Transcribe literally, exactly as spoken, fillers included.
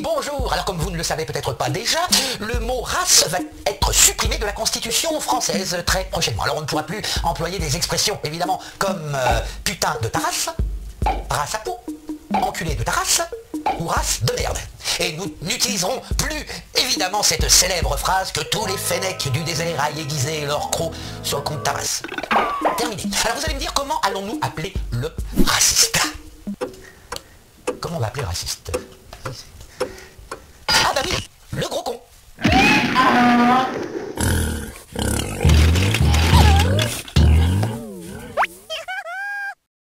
bonjour. Alors comme vous ne le savez peut-être pas déjà, le mot race va être supprimé de la Constitution française très prochainement. Alors on ne pourra plus employer des expressions évidemment comme euh, putain de ta race, race à peau, enculé de ta race ou race de merde. Et nous n'utiliserons plus évidemment cette célèbre phrase que tous les fennecs du désert aillent aiguiser leur croc sur le compte de ta race. Terminé. Alors vous allez me dire comment allons-nous appeler le raciste? Comment on va appeler le raciste? Ah bah oui,